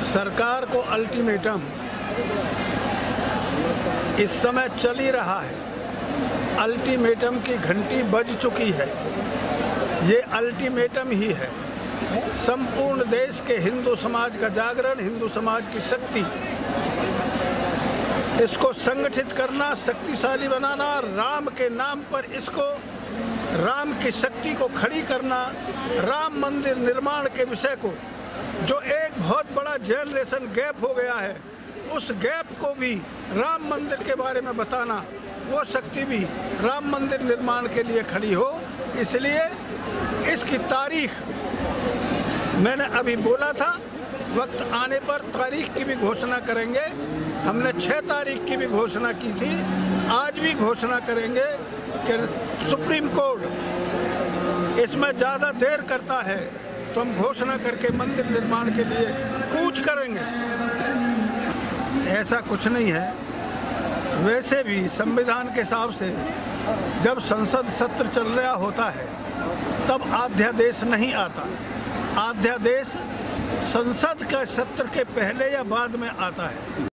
सरकार को अल्टीमेटम इस समय चल ही रहा है। अल्टीमेटम की घंटी बज चुकी है। ये अल्टीमेटम ही है। संपूर्ण देश के हिंदू समाज का जागरण, हिंदू समाज की शक्ति, इसको संगठित करना, शक्तिशाली बनाना, राम के नाम पर इसको, राम की शक्ति को खड़ी करना, राम मंदिर निर्माण के विषय को, जो एक बहुत बड़ा जनरेशन गैप हो गया है, उस गैप को भी राम मंदिर के बारे में बताना, वो शक्ति भी राम मंदिर निर्माण के लिए खड़ी हो। इसलिए इसकी तारीख मैंने अभी बोला था, वक्त आने पर तारीख की भी घोषणा करेंगे। हमने 6 तारीख की भी घोषणा की थी, आज भी घोषणा करेंगे कि सुप्रीम कोर्ट इसमें ज़्यादा देर करता है तो हम घोषणा करके मंदिर निर्माण के लिए कूच करेंगे। ऐसा कुछ नहीं है। वैसे भी संविधान के हिसाब से जब संसद सत्र चल रहा होता है तब अध्यादेश नहीं आता। अध्यादेश संसद के सत्र के पहले या बाद में आता है।